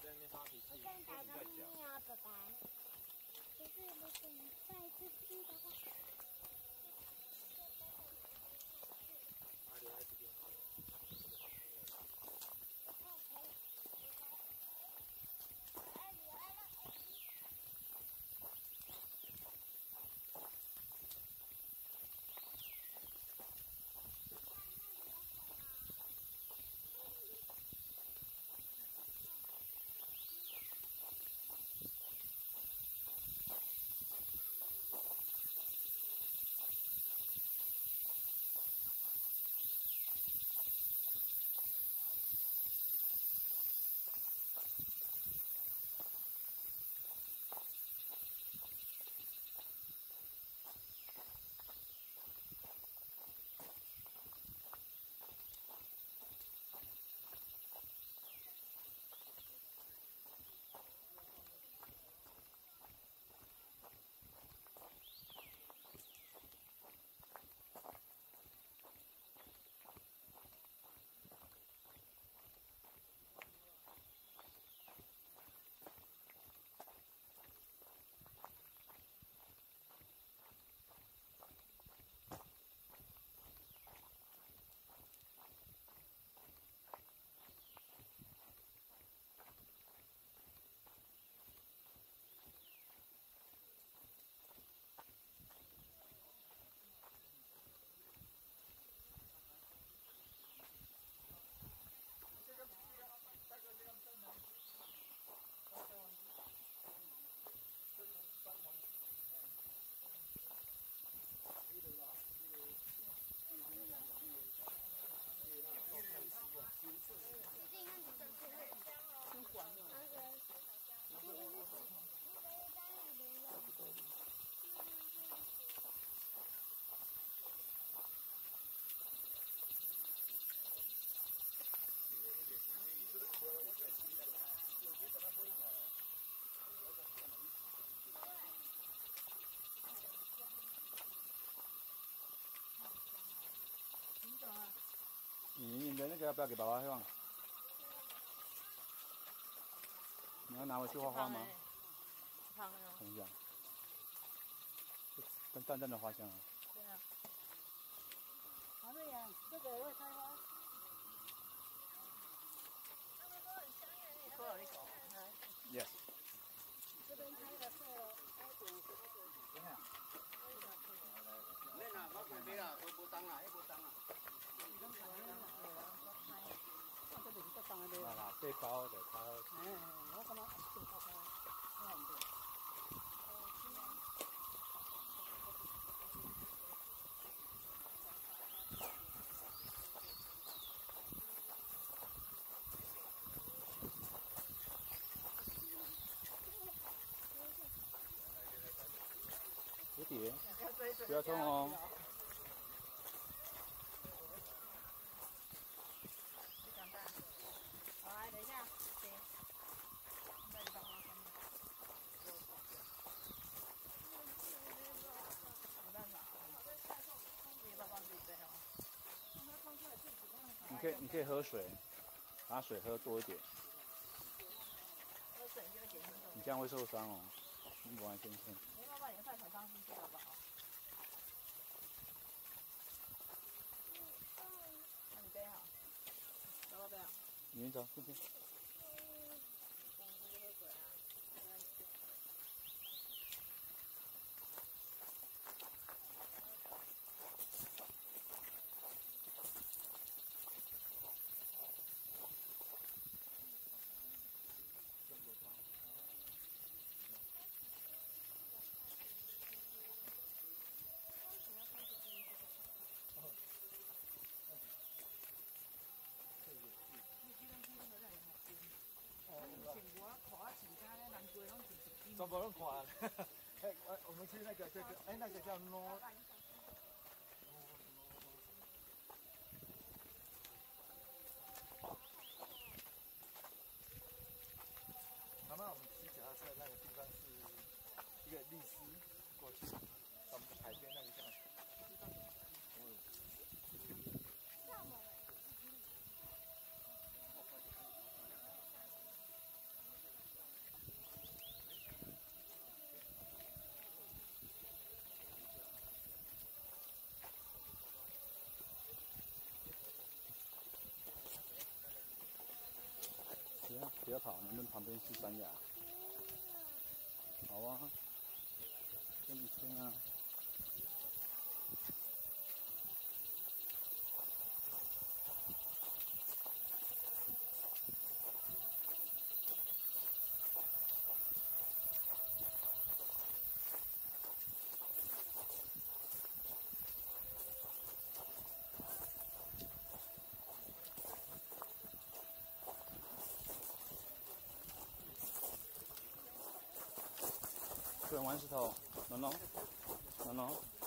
在那边发脾气， 我跟你打个咪啊，爸爸。就是如果你再次去的话， 把它留在这边好了。 你的那个要不要给爸爸放？你要拿回去画画吗？ 烫啊！ 等一下，跟淡淡的花香啊。 对啊。 黄瑞阳，这个会开花。 他们说很香耶，你喝了一口。 Yes。 这边开的菜哦，开点什么点？ 免啦，我买啦，无当啦，迄无当啦。 啊，背包的他。 我感觉背包开，很多。 蝴蝶，不要冲哦。 好，来，等一下，行。那你帮忙看。没办法，自己帮忙自己背哦。 你可以喝水，把水喝多一点。 喝水就会减轻重。 你这样会受伤哦，你不玩先生。 你要把你的饭团放进去好不好？那你背好，走了背好。 你先走，这边。 喝水啊。 全部拢看。哎，我们去那个这个，哎，那个叫诺。妈妈，我们骑脚踏车那个地方是一个律师过去，从海边那个地方。 不要跑，那旁边是山崖。好啊，跟你签啊。不能玩石头，农农，农农。